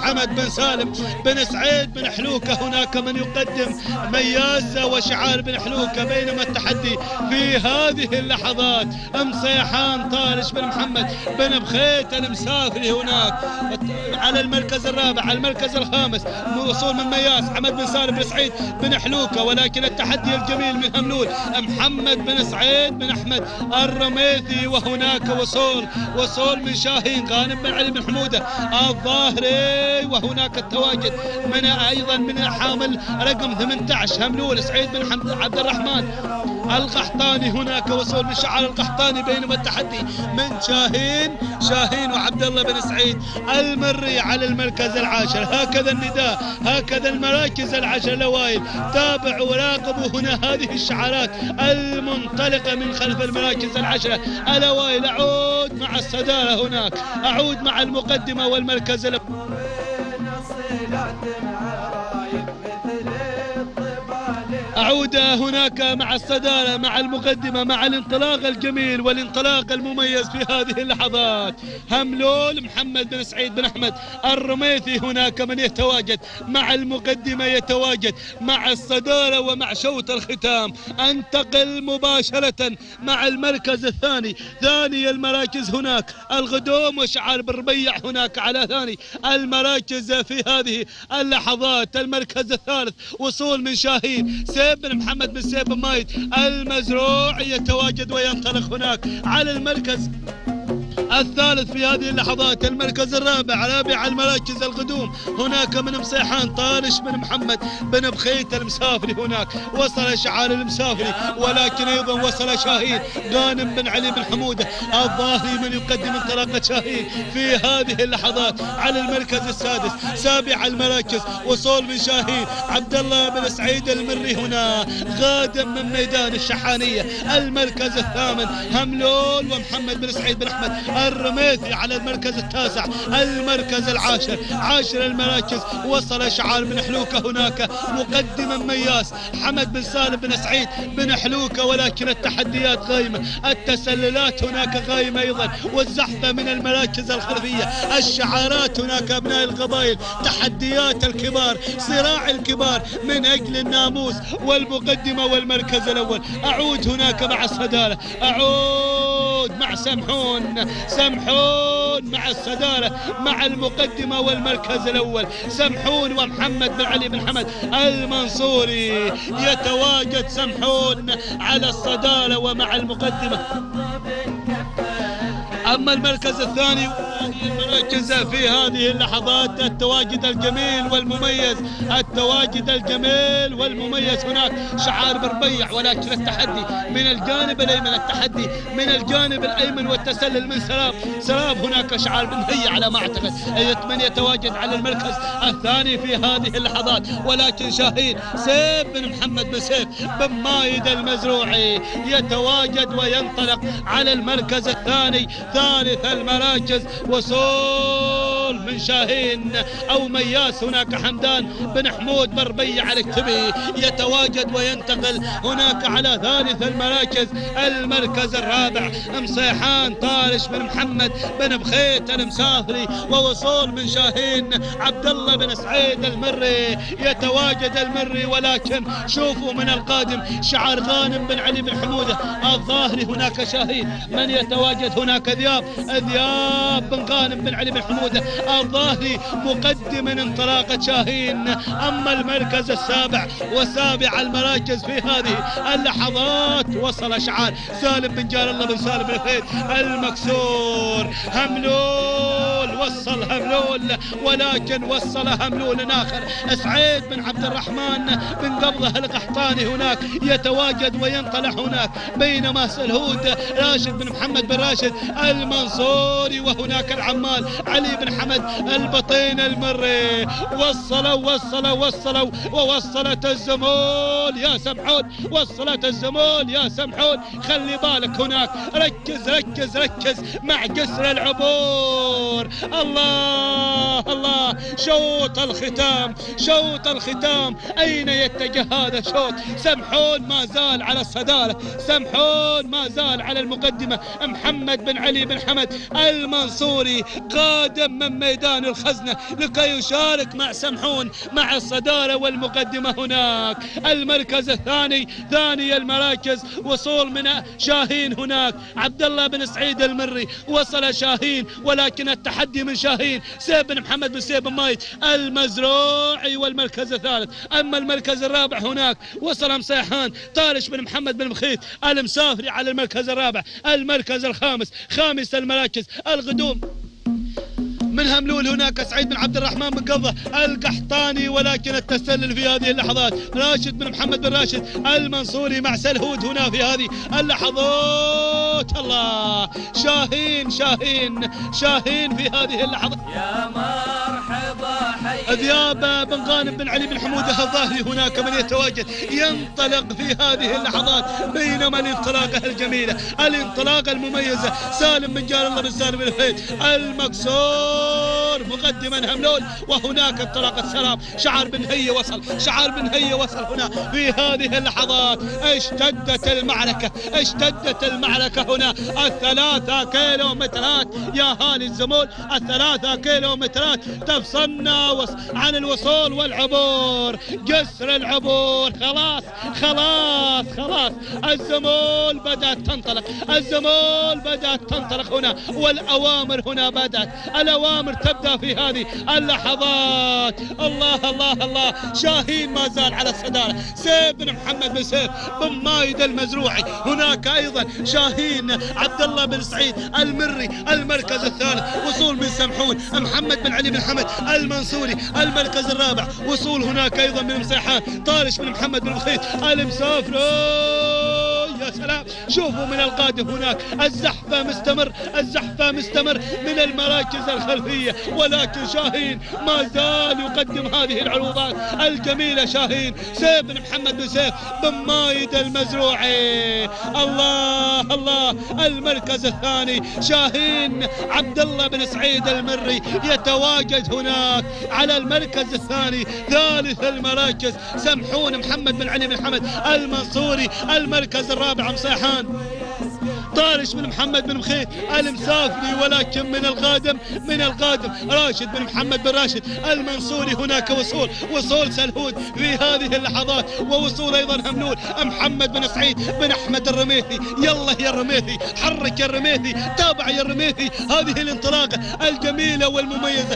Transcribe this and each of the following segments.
حمد بن سالم بن سعيد بن حلوكة. هناك من يقدم مياس وشعار بن حلوكة، بينما التحدي في هذه اللحظات مصيحان طارش بن محمد بن بخيت المسافري هناك على المركز الرابع. على المركز الخامس وصول من مياس حمد بن سالم بن سعيد بن حلوكة، ولكن التحدي الجميل من هملول محمد بن سعيد بن أحمد الرميثي. وهناك وصول من شاهين غانم بن علي بن حمودة الظاهري. وهناك التواجد من أيضا من حامل رقم 18 هملول سعيد بن عبد الرحمن القحطاني. هناك وصول من شعار القحطاني، بينما التحدي من شاهين وعبد الله بن سعيد المري على المركز العاشر. هكذا النداء، هكذا المراكز العشر الأوائل. تابعوا وراقبوا هنا هذه الشعارات المنطلقة من خلف المراكز العشرة الأوائل. أعود مع الصدارة هناك، أعود مع المقدمة والمركز أعود هناك مع الصدارة مع المقدمة مع الانطلاق الجميل والانطلاق المميز في هذه اللحظات. هملول محمد بن سعيد بن أحمد الرميثي. هناك من يتواجد مع المقدمة، يتواجد مع الصدارة ومع شوط الختام. انتقل مباشرة مع المركز الثاني، ثاني المراكز هناك الغدوم وشعار بن ربيع هناك على ثاني المراكز في هذه اللحظات. المركز الثالث وصول من شاهين سيف بن محمد بن سيف بن مايد المزروع يتواجد وينطلق هناك على المركز الثالث في هذه اللحظات. المركز رابع المراكز القدوم. هناك من مصيحان طارش بن محمد بن بخيت المسافري. هناك وصل شعار المسافري، ولكن ايضا وصل شاهين غانم بن علي بن حموده الظاهري من يقدم انطلاقه شاهين في هذه اللحظات على المركز السادس. سابع المراكز وصول من شاهين عبد الله بن سعيد المري هنا غادم من ميدان الشحانيه. المركز الثامن هملول ومحمد بن سعيد بن احمد الرميثي على المركز التاسع. المركز العاشر، عاشر المراكز وصل شعار بن حلوكة هناك مقدما مياس حمد بن سالم بن سعيد بن حلوكة، ولكن التحديات قائمة، التسللات هناك قائمة أيضا، والزحفة من المراكز الخلفية. الشعارات هناك أبناء القبائل، تحديات الكبار، صراع الكبار من أجل الناموس والمقدمة والمركز الأول. أعود هناك مع الصدارة، أعود مع سمحون مع الصدارة مع المقدمة والمركز الأول. سمحون ومحمد بن علي بن حمد المنصوري يتواجد سمحون على الصدارة ومع المقدمة. أما المركز الثاني المراكز في هذه اللحظات التواجد الجميل والمميز، التواجد الجميل والمميز. هناك شعار بربيع، ولكن التحدي من الجانب الأيمن، التحدي من الجانب الأيمن والتسلل من سراب. هناك شعار بن هي على ما أعتقد من يتواجد على المركز الثاني في هذه اللحظات، ولكن شاهين سيف بن محمد بن سيف بن مايد المزروعي يتواجد وينطلق على المركز الثاني. ثالث المراكز وصول من شاهين أو مياس هناك حمدان بن حمود بن ربيع الكتبي يتواجد وينتقل هناك على ثالث المراكز. المركز الرابع مصيحان طارش بن محمد بن بخيت المسافري، ووصول من شاهين عبد الله بن سعيد المري يتواجد المري، ولكن شوفوا من القادم شعار غانم بن علي بن حموده الظاهري. هناك شاهين من يتواجد هناك ذياب بن غانم بن علي بن حموده الظاهري مقدما انطلاقة شاهين. أما المركز السابع وسابع المراكز في هذه اللحظات وصل شعار سالم بن جار الله بن سالم بن خيد المكسور. هملول وصل هملول، ولكن وصل هملول آخر سعيد بن عبد الرحمن بن قبضة القحطاني هناك يتواجد وينطلع هناك، بينما سلهود راشد بن محمد بن راشد المنصوري، وهناك العمال علي بن حمد البطين المري. وصلوا ووصلت الزمول يا سمحون، وصلت الزمول يا سمحون. خلي بالك هناك، ركز مع جسر العبور. الله شوط الختام، شوط الختام. أين يتجه هذا الشوط؟ سمحون ما زال على الصدارة، سمحون ما زال على المقدمة. محمد بن علي بن حمد المنصوري قادم من ميدان الخزنة لكي يشارك مع سمحون مع الصدارة والمقدمة هناك. المركز الثاني، ثاني المراكز، وصول من شاهين هناك. عبد الله بن سعيد المري وصل شاهين، ولكن التحدي من شاهين سيف بن محمد بن سيف بن مايد المزروعي والمركز الثالث. أما المركز الرابع هناك وصل مصيحان طارش بن محمد بن مخيت المسافري على المركز الرابع. المركز الخامس، خامس المراكز القدوم من هملول هناك سعيد بن عبد الرحمن بن قضة القحطاني، ولكن التسلل في هذه اللحظات راشد بن محمد بن راشد المنصوري مع سلهود هنا في هذه اللحظات. الله، شاهين شاهين شاهين في هذه اللحظات. يا مرحبا حي ذياب بن غانم بن علي بن حمودة الظاهري هناك من يتواجد ينطلق في هذه اللحظات. بينما الانطلاقة الجميلة، الانطلاقة المميزة، سالم بن جار الله بن سالم بن الفيد المكسور مقدما هملول، وهناك انطلاقة سلام. شعر بن هي وصل، شعر بن هي وصل هنا في هذه اللحظات. اشتدت المعركة، اشتدت المعركة هنا. الثلاثة كيلومترات يا هالي الزمول، الثلاثة كيلومترات تفصلنا عن الوصول والعبور، جسر العبور. خلاص خلاص خلاص، الزمول بدأت تنطلق، الزمول بدأت تنطلق هنا، والأوامر هنا بدأت، الأوامر تبدأ في هذه اللحظات. الله الله الله، شاهين ما زال على الصدارة. سيف بن محمد بن سيف بن مايد المزروعي هناك أيضا. شاهين عبد الله بن سعيد المري المركز الثالث، وصول من سمحون. محمد بن علي بن حمد المنصوري المركز الرابع، وصول هناك أيضا من مصيحان طارش بن محمد بن مخيت المسافر. يا سلام، شوفوا من القادم هناك الزحفة مستمر، الزحفة مستمر من المراكز الخلفية، ولكن شاهين ما زال يقدم هذه العروضات الجميلة. شاهين سيف بن محمد بن سيف بن مايد المزروعي. الله الله، المركز الثاني شاهين عبد الله بن سعيد المري يتواجد هناك على المركز الثاني. ثالث المراكز سمحون محمد بن علي بن حمد المنصوري المركز الرابع مصيحان طارش بن محمد بن مخيت المسافري، ولكن من القادم راشد بن محمد بن راشد المنصوري. هناك وصول سلهود في هذه اللحظات، ووصول ايضا هملول محمد بن سعيد بن احمد الرميثي. يلا يا الرميثي، حرك يا الرميثي، تابع يا الرميثي هذه الانطلاقة الجميلة والمميزة.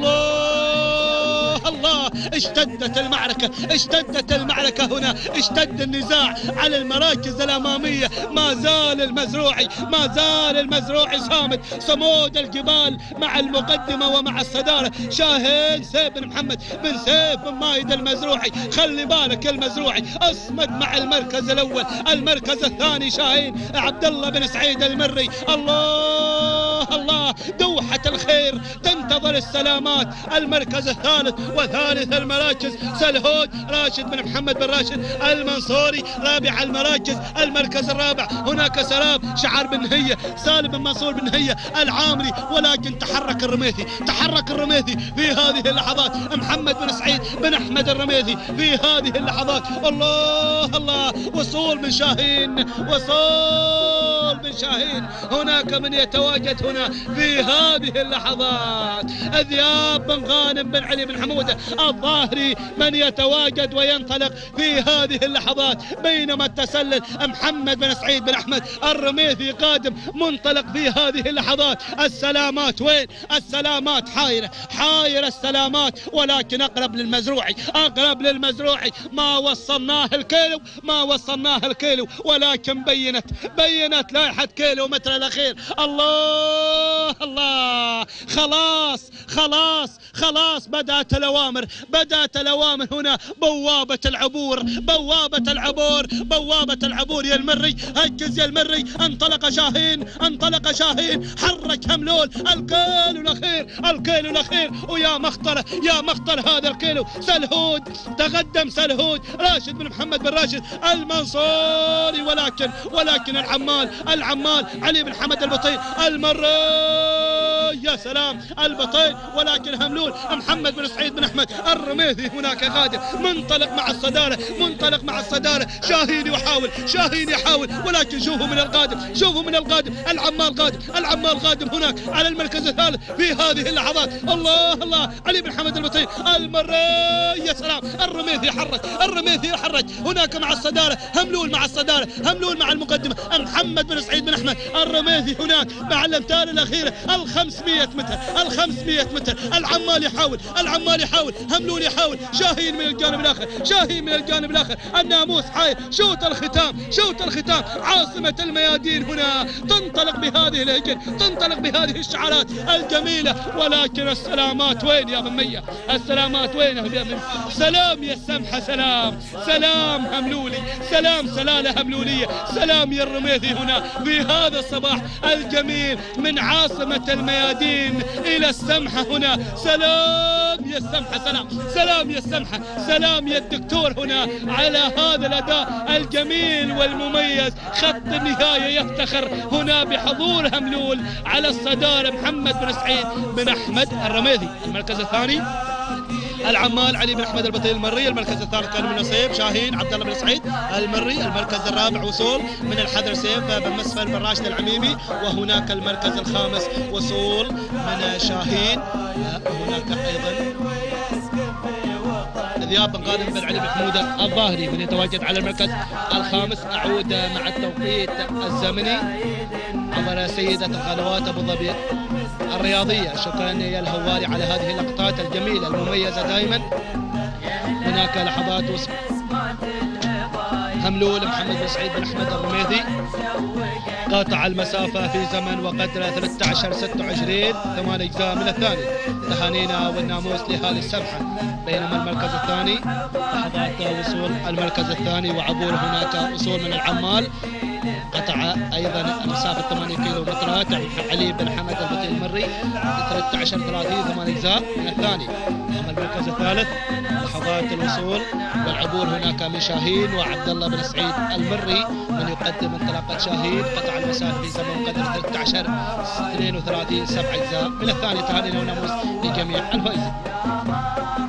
الله الله، اشتدت المعركة، اشتدت المعركة هنا، اشتد النزاع على المراكز الأمامية. ما زال المزروعي صامد صمود الجبال مع المقدمة ومع الصدارة. شاهين سيف بن محمد بن سيف بن مايد المزروعي، خلي بالك المزروعي اصمد مع المركز الأول. المركز الثاني شاهين عبد الله بن سعيد المري. الله الله، دوحة الخير تنتظر السلامات. المركز الثالث وثالث المراكز سلهود راشد بن محمد بن راشد المنصوري. رابع المراكز المركز الرابع هناك سلام شعر بن هية، سالم بن منصور بن هية العامري، ولكن تحرك الرميثي في هذه اللحظات. محمد بن سعيد بن احمد الرميثي في هذه اللحظات. الله الله، وصول من شاهين، وصول من شاهين. هناك من يتواجد هنا في هذه اللحظات. ذياب بن غانم بن علي بن حمودة الظاهري من يتواجد وينطلق في هذه اللحظات، بينما التسلل محمد بن سعيد بن احمد الرميثي قادم منطلق في هذه اللحظات. السلامات وين؟ السلامات حايرة السلامات، ولكن اقرب للمزروعي. ما وصلناه الكيلو، ولكن بينت لائحة كيلومتر الأخير. الله الله، خلاص بدأت الأوامر هنا. بوابة العبور يا المري، هجز يا المري. انطلق شاهين، حرك هملول. الكيلو الأخير، ويا مخطر هذا الكيلو. سلهود تقدم، راشد بن محمد بن راشد المنصوري، ولكن العمال علي بن حمد البطيء المري يا سلام البطيل، ولكن هملول محمد بن سعيد بن أحمد الرميثي هناك قادم، منطلق مع الصدارة، منطلق مع الصدارة. شاهين يحاول، شاهين يحاول، ولكن شوفوا من القادم، شوفوا من القادم. العمال قادم، العمال قادم هناك على المركز الثالث في هذه اللحظات. الله الله، علي بن حمد البطيل المري، يا سلام الرميثي يحرك، الرميثي يحرك هناك مع الصدارة. هملول مع الصدارة، هملول مع المقدمة. محمد بن سعيد بن أحمد الرميثي هناك مع الأمتار الأخيرة، 500 متر، 500 متر. العمال يحاول، العمال يحاول، هملول يحاول. شاهين من الجانب الآخر، شاهين من الجانب الآخر. الناموس حاير، شوط الختام، شوط الختام. عاصمة الميادين هنا تنطلق بهذه الهجن، تنطلق بهذه الشعارات الجميلة. ولكن السلامات وين يا بمية؟ السلامات وين يا بمية؟ سلام يا السمحة، سلام، سلام هملولي، سلام سلالة هملولية، سلام يا الرميثي هنا في هذا الصباح الجميل من عاصمة الميادين إلى السمحة هنا. سلام يا السمحة، سلام، سلام يا السمحة، سلام يا الدكتور هنا على هذا الأداء الجميل والمميز. خط النهاية يفتخر هنا بحضور هملول على الصدارة. محمد بن سعيد بن أحمد الرميثي المركز الثاني، العمال علي بن احمد البطيل المري. المركز الثالث كان من نصيب شاهين عبد الله بن سعيد المري. المركز الرابع وصول من الحذر سيف بن مسفل بن راشد العميمي. وهناك المركز الخامس وصول من شاهين. هناك ايضا ذياب بن غانم بن علي بن حموده الظاهري من يتواجد على المركز الخامس. اعود مع التوقيت الزمني عبر سيدة القنوات ابو ظبي الرياضية. شكرا يا الهواري على هذه اللقطات الجميلة المميزة دائما. هناك لحظات وصف هملول محمد بن سعيد بن أحمد الرميثي قاطع المسافة في زمن وقدر 13:26 8 أجزاء من الثاني. تهانينا والناموس لأهالي السمحة. بينما المركز الثاني لحظات وصول المركز الثاني وعبور. هناك وصول من العمال قطع ايضا مسافه 8 كيلومترات. علي بن حمد البطيل المري 13:30 8 اجزاء من الثاني. اما المركز الثالث لحظات الوصول والعبور هناك من شاهين وعبد الله بن سعيد المري من يقدم انطلاقه شاهين. قطع المسافه في زمن قدر 13:32 7 اجزاء من الثاني. تهانينا وناموس لجميع الفائزين.